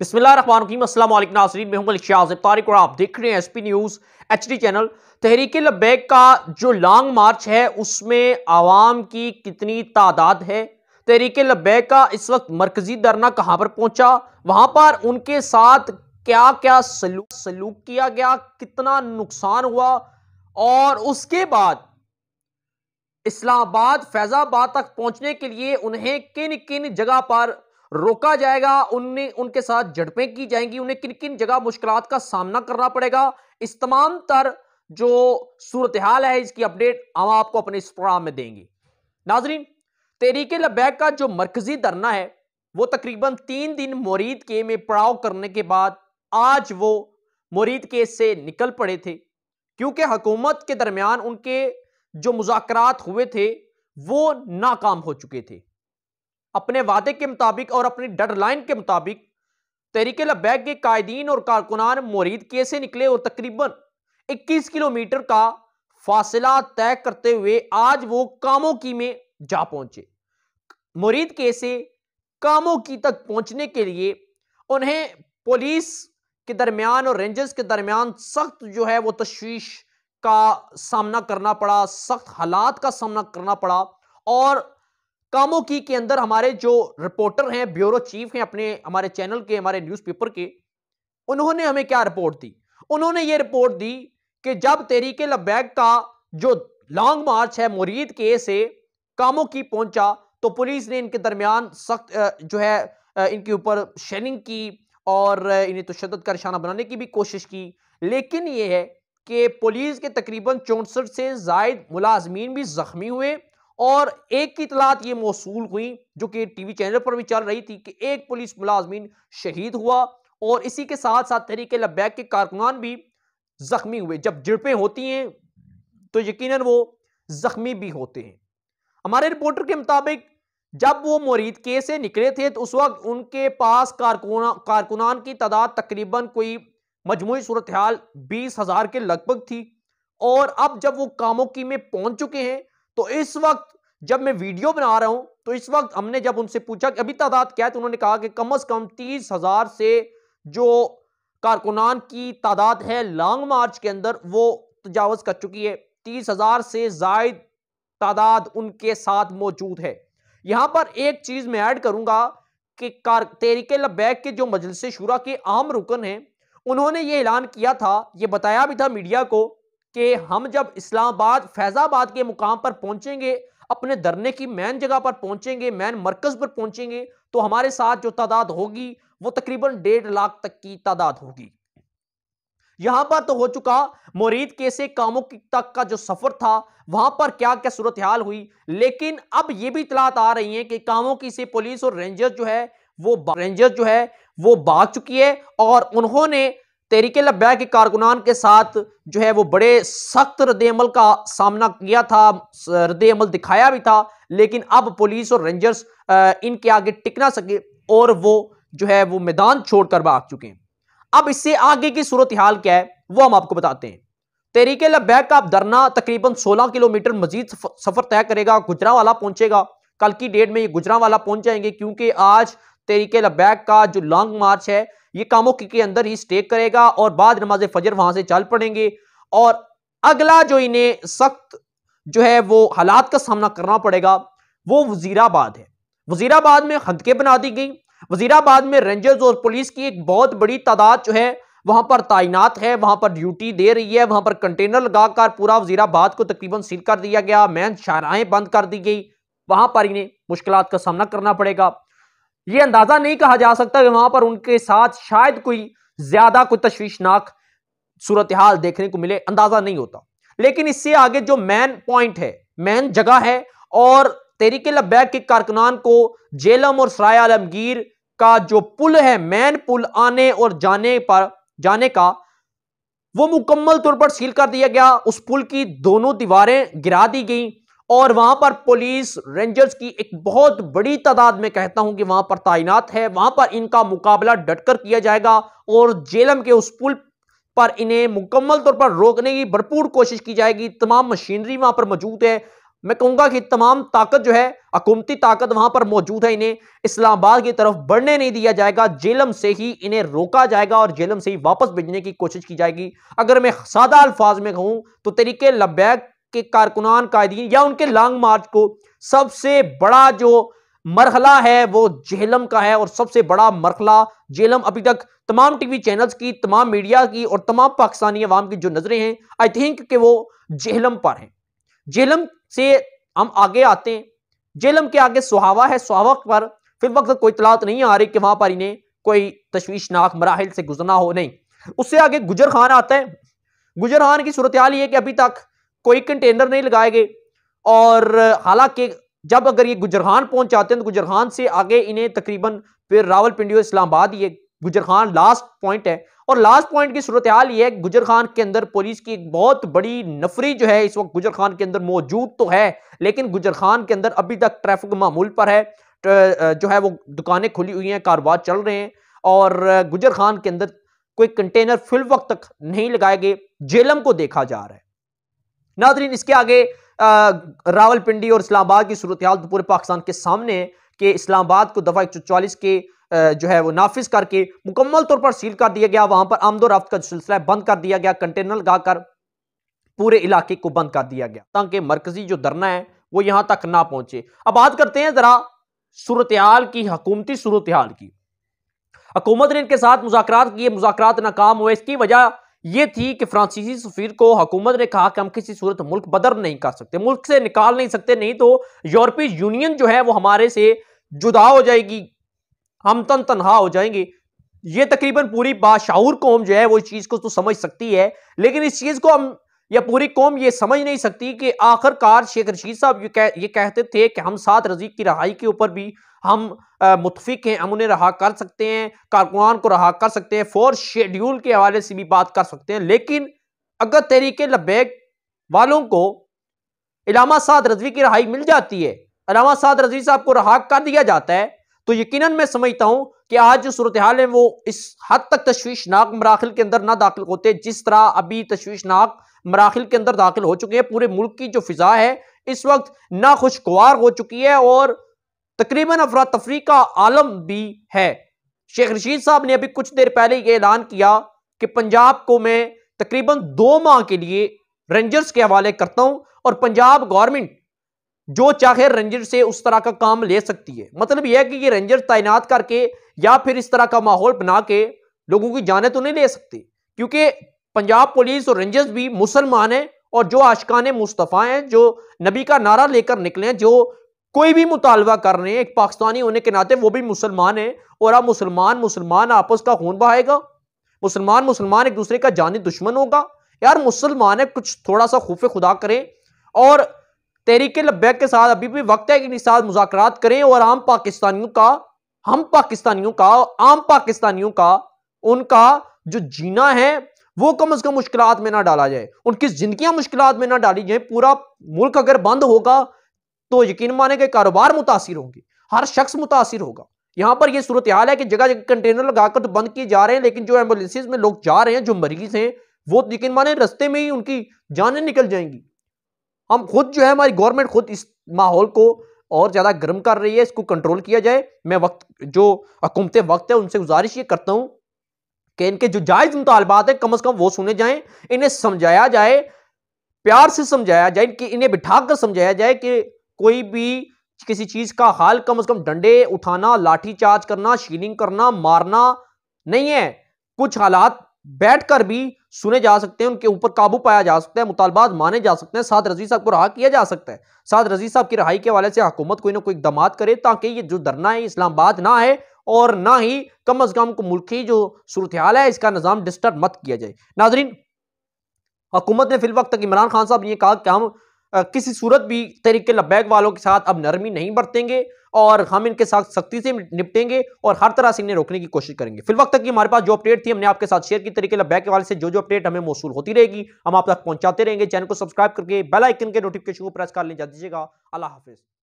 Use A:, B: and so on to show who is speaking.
A: बिस्मिल्लाहिर्रहमानिर्रहीम। अस्सलाम वालेकुम नाज़रीन, मैं हूं शाह तारिक और आप देख रहे हैं SP news HD channel. Tehreek Labbaik का जो लॉन्ग मार्च है उसमें आवाम की कितनी तादाद है, तहरीक लब्बैक का इस वक्त मरकजी धरना कहां पर पहुंचा, वहां पर उनके साथ क्या क्या सलूक किया गया, कितना नुकसान हुआ और उसके बाद इस्लामाबाद फैजाबाद तक पहुंचने के लिए उन्हें किन किन जगह पर रोका जाएगा, उनके साथ झड़पें की जाएंगी, उन्हें किन किन जगह मुश्किलात का सामना करना पड़ेगा। इस तमाम तर जो सूरत हाल है इसकी अपडेट हम आपको अपने इस प्रोग्राम में देंगे। नाजरीन, तहरीक लब्बैक का जो मरकजी धरना है वो तकरीबन 3 दिन मुरीद के में पड़ाव करने के बाद आज वो मुरीद के से निकल पड़े थे, क्योंकि हुकूमत के दरमियान उनके जो मुज़ाकरात हुए थे वो नाकाम हो चुके थे। अपने वादे के मुताबिक और अपनी डेडलाइन के मुताबिक तहरीक लब्बैक के कायदीन और कारकुनान मुरीद के से निकले और तकरीबन 21 किलोमीटर का फासला तय करते हुए आज वो कामोकी में जा पहुंचे। मुरीद के से कामोकी तक पहुंचने के लिए उन्हें पुलिस के दरमियान और रेंजर्स के दरमियान सख्त जो है वो तशवीश का सामना करना पड़ा, सख्त हालात का सामना करना पड़ा। और कामोकी के अंदर हमारे जो रिपोर्टर हैं, ब्यूरो चीफ हैं अपने हमारे चैनल के, हमारे न्यूज़पेपर के, उन्होंने हमें क्या रिपोर्ट दी? उन्होंने ये रिपोर्ट दी कि जब तहरीक लब्बैक का जो लॉन्ग मार्च है मुरीद के से कामोकी पहुंचा तो पुलिस ने इनके दरमियान सख्त जो है इनके ऊपर शेलिंग की और इन्हें तशद्दुद का निशाना बनाने की भी कोशिश की। लेकिन यह है कि पुलिस के तकरीबन 64 से जायद मुलाजमीन भी जख्मी हुए और एक की इतलात ये मौसूल हुई जो कि टीवी चैनल पर भी चल रही थी कि एक पुलिस मुलाजमीन शहीद हुआ और इसी के साथ साथ तहरीक लब्बैक के कारकुनान भी जख्मी हुए। जब झड़पें होती हैं तो यकीनन वो जख्मी भी होते हैं। हमारे रिपोर्टर के मुताबिक जब वो मुरीद के से निकले थे तो उस वक्त उनके पास कारकुनान की तादाद तकरीबन कोई मजमूई सूरत हाल 20,000 के लगभग थी। और अब जब वो कामोकी में पहुंच चुके हैं तो इस वक्त जब मैं वीडियो बना रहा हूं तो इस वक्त हमने जब उनसे पूछा कि अभी तादाद क्या है तो उन्होंने कहा कि कम से कम 30,000 से जो कारकुनान की तादाद है लॉन्ग मार्च के अंदर वो तजावज कर चुकी है। 30,000 से जायद तादाद उनके साथ मौजूद है। यहां पर एक चीज मैं ऐड करूंगा कि तहरीक लब्बैक के जो मजलिस शूरा के आम रुकन हैं उन्होंने ये ऐलान किया था, ये बताया भी था मीडिया को कि हम जब इस्लामाबाद फैजाबाद के मुकाम पर पहुंचेंगे, अपने धरने की मैन जगह पर पहुंचेंगे, मैन मरकज पर पहुंचेंगे तो हमारे साथ जो तादाद होगी वो तकरीबन 1.5 लाख तक की तादाद होगी। यहां पर तो हो चुका मुरीद के से कामोकी तक का जो सफर था वहां पर क्या क्या सूरत हाल हुई, लेकिन अब यह भी इतलात आ रही है कि कामोकी से पुलिस और रेंजर जो है वो भाग चुकी है और उन्होंने तहरीक लब्बैक के कारकुनान के साथ जो है वो बड़े सख्त रद्द-ए-अमल का सामना किया था, रद्द-ए-अमल दिखाया भी था। लेकिन अब पुलिस और रेंजर्स इनके आगे टिक ना सके और वो जो है वो मैदान छोड़कर भाग चुके हैं। अब इससे आगे की सूरत हाल क्या है वो हम आपको बताते हैं। तहरीक लब्बैक का धरना तकरीबन 16 किलोमीटर मजीद सफर तय करेगा, गुजरांवाला पहुंचेगा। कल की डेट में ये गुजरांवाला पहुंच जाएंगे क्योंकि आज तहरीक लब्बैक का जो लॉन्ग मार्च है ये कामोकी के अंदर ही स्टे करेगा और बाद नमाज फजर वहां से चल पड़ेंगे। और अगला जो इन्हें सख्त जो है वो हालात का सामना करना पड़ेगा वो वजीराबाद है। वजीराबाद में हदकें बना दी गई। वजीराबाद में रेंजर्स और पुलिस की एक बहुत बड़ी तादाद जो है वहां पर तैनात है, वहां पर ड्यूटी दे रही है। वहां पर कंटेनर लगाकर पूरा वजीराबाद को तकरीबन सील कर दिया गया, मैन शाहराहें बंद कर दी गई। वहां पर इन्हें मुश्किलात का सामना करना पड़ेगा। यह अंदाजा नहीं कहा जा सकता कि वहां पर उनके साथ शायद कोई ज्यादा कोई तशवीशनाक सूरत हाल देखने को मिले, अंदाजा नहीं होता। लेकिन इससे आगे जो मैन पॉइंट है, मैन जगह है और तहरीक लब्बैक के कारकुनान को झेलम और सराय आलमगीर का जो पुल है, मैन पुल आने और जाने का वो मुकम्मल तौर पर सील कर दिया गया। उस पुल की दोनों दीवारें गिरा दी गई और वहां पर पुलिस रेंजर्स की एक बहुत बड़ी तादाद में कहता हूं कि वहां पर तैनात है। वहां पर इनका मुकाबला डटकर किया जाएगा और झेलम के उस पुल पर इन्हें मुकम्मल तौर पर रोकने की भरपूर कोशिश की जाएगी। तमाम मशीनरी वहां पर मौजूद है। मैं कहूंगा कि तमाम ताकत जो है, हुकूमती ताकत वहां पर मौजूद है, इन्हें इस्लामाबाद की तरफ बढ़ने नहीं दिया जाएगा। झेलम से ही इन्हें रोका जाएगा और झेलम से ही वापस भेजने की कोशिश की जाएगी। अगर मैं सादा अल्फाज में कहूं तो तहरीके लब्बैक के कारकुनान कायदीन या उनके लॉन्ग मार्च को सबसे बड़ा जो मरहला है वो झेलम का है, और सबसे बड़ा मरहला झेलम अभी तक तमाम टीवी चैनल्स की, तमाम मीडिया की और तमाम पाकिस्तानी अवाम की जो नजरें हैं, आई थिंक कि वो झेलम पर हैं। झेलम से हम आगे आते हैं। झेलम के आगे सुहावा है। सुहावा पर फिर वक्त कोई इतलात नहीं आ रही कि वहां पर इन्हें कोई तशवीशनाक मराहिल से गुजरना हो, नहीं। उससे आगे गुजर खान आता है। गुजर खान की सूरत हाल ये कि अभी तक कोई कंटेनर नहीं लगाए गए, और हालांकि जब अगर ये गुजर खान पहुंच जाते हैं तो गुजर खान से आगे इन्हें तकरीबन फिर रावलपिंडी और इस्लामाबाद, ये गुजर खान लास्ट पॉइंट है। और लास्ट पॉइंट की सूरत हाल ये है, गुजर खान के अंदर पुलिस की एक बहुत बड़ी नफरी जो है इस वक्त गुजर खान के अंदर मौजूद तो है, लेकिन गुजर खान के अंदर अभी तक ट्रैफिक मामूल पर है। जो है वो दुकानें खुली हुई हैं, कारोबार चल रहे हैं, और गुजर खान के अंदर कोई कंटेनर फिल वक्त तक नहीं लगाए गए। झेलम को देखा जा रहा है। नादरीन, इसके आगे रावलपिंडी और इस्लामाबाद की सूरत हाल तो पूरे पाकिस्तान के सामने है कि इस्लामाबाद को दफा 144 के जो है वो नाफिज करके मुकम्मल तौर पर सील कर दिया गया। वहां पर आमदोरफ्त का सिलसिला बंद कर दिया गया। कंटेनर लगाकर पूरे इलाके को बंद कर दिया गया ताकि मरकजी जो धरना है वो यहां तक ना पहुंचे। अब बात करते हैं जरा सूरत हाल की, हुकूमती सूरत हाल की। हुकूमत ने इनके साथ मुज़ाकरात किए, मुज़ाकरात नाकाम हुए। इसकी वजह यह थी कि फ्रांसीसी सफीर को हुकूमत ने कहा कि हम किसी सूरत मुल्क बदर नहीं कर सकते, मुल्क से निकाल नहीं सकते, नहीं तो यूरोपीय यूनियन जो है वो हमारे से जुदा हो जाएगी, हम तन तनहा हो जाएंगे। ये तकरीबन पूरी बाशाऊर कौम जो है वो इस चीज को तो समझ सकती है, लेकिन इस चीज को हम या पूरी कौम ये समझ नहीं सकती कि आखिरकार शेख रशीद साहब ये कहते थे कि हम साद रजी की रहाई के ऊपर भी हम मुतफिक हैं, हम उन्हें रहा कर सकते हैं, कारकुनान को रहा कर सकते हैं, फोर्स शेड्यूल के हवाले से भी बात कर सकते हैं। लेकिन अगर तहरीके लब्बैक वालों को इलामा साद रजवी की रहाई मिल जाती है, इलामा साद रजवी साहब को रहा कर दिया जाता है, तो यकीनन मैं समझता हूं कि आज जो सूरत हाल है वो इस हद तक तशवीशनाक मराखिल के अंदर ना दाखिल होते जिस तरह अभी तशवीशनाक मराखिल के अंदर दाखिल हो चुके हैं। पूरे मुल्क की जो फिजा है इस वक्त नाखुशगवार हो चुकी है और तकरीबन अफरा तफरी का आलम भी है। शेख रशीद साहब ने अभी कुछ देर पहले यह ऐलान किया कि पंजाब को मैं तकरीबन 2 माह के लिए रेंजर्स के हवाले करता हूं और पंजाब गवर्नमेंट जो चाहे रेंजर से उस तरह का काम ले सकती है। मतलब यह है कि ये रेंजर तैनात करके या फिर इस तरह का माहौल बना के लोगों की जानें तो नहीं ले सकते, क्योंकि पंजाब पुलिस और रेंजर्स भी मुसलमान हैं और जो आशिकाने मुस्तफ़ा हैं, जो नबी का नारा लेकर निकले हैं, जो कोई भी मुतालबा कर रहे हैं एक पाकिस्तानी होने के नाते, वो भी मुसलमान है। और अब मुसलमान आपस का खून बहाएगा, मुसलमान एक दूसरे का जानी दुश्मन होगा। यार मुसलमान है, कुछ थोड़ा सा खौफ खुदा करें और तहरीके लब्बैक के साथ अभी भी वक्त है कि साथ मुज़ाकरात करें और आम पाकिस्तानियों का उनका जो जीना है वो कम से कम मुश्किलात में ना डाला जाए, उनकी जिंदगियां मुश्किलात में ना डाली जाए। पूरा मुल्क अगर बंद होगा तो यकीन माने कि कारोबार मुतासिर होंगे, हर शख्स मुतासिर होगा। यहां पर यह सूरत हाल है कि जगह जगह कंटेनर लगाकर तो बंद किए जा रहे हैं, लेकिन जो एम्बुलेंसेज में लोग जा रहे हैं, जो मरीज हैं, वो यकीन माने रस्ते में ही उनकी जानें निकल जाएंगी। हम खुद जो है, हमारी गवर्नमेंट खुद इस माहौल को और ज्यादा गर्म कर रही है, इसको कंट्रोल किया जाए। मैं जो हुकूमत वक्त है उनसे गुजारिश ये करता हूं कि इनके जो जायज मुतालबात है कम से कम वो सुने जाएं, इन्हें समझाया जाए, प्यार से समझाया जाए, इन्हें बिठाकर समझाया जाए कि कोई भी किसी चीज का हाल कम से कम डंडे उठाना, लाठी चार्ज करना, शीलिंग करना, मारना नहीं है। कुछ हालात बैठकर भी सुने जा सकते हैं, उनके ऊपर काबू पाया जा सकता है, मुतालबात माने जा सकते हैं, साद रजी साहब को रहा किया जा सकता है। साद रजी साहब की रहाई के हवाले से हुकूमत कोई ना कोई इक़दाम करे ताकि ये जो धरना है इस्लामाबाद ना है और ना ही कम अज कम मुल्क की जो सूरत हाल है इसका निज़ाम डिस्टर्ब मत किया जाए। नाज़रीन, हुकूमत ने फिल वक्त तक इमरान खान साहब ने कहा कि हम किसी सूरत भी तहरीके लब्बैक वालों के साथ अब नरमी नहीं बरतेंगे और हम इनके साथ सख्ती से निपटेंगे और हर तरह से इन्हें रोकने की कोशिश करेंगे। फिल वक्त तक की हमारे पास जो अपडेट थी हमने आपके साथ शेयर की। तहरीके लब्बैक के हवाले से जो अपडेट हमें मौसूल होती रहेगी हम आप तक पहुंचाते रहेंगे। चैनल को सब्सक्राइब करके बेल आइकन के नोटिफिकेशन को प्रेस कर लें। जा दीजिएगा। अल्लाह हाफिज।